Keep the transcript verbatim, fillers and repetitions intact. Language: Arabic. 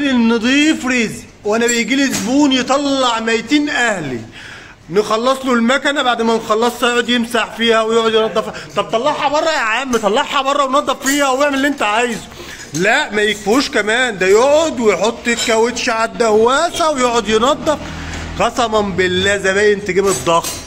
النضيف رزق، وانا بيجي لي زبون يطلع ميتين اهلي، نخلص له المكنه، بعد ما نخلصها يقعد يمسح فيها ويقعد ينظفها. طب طلعها بره يا عم، طلعها بره ونظف فيها واعمل اللي انت عايزه. لا ما يكفوش كمان، ده يقعد ويحط الكاوتش على الدهواسه ويقعد ينظف. قسما بالله زباين تجيب الضغط.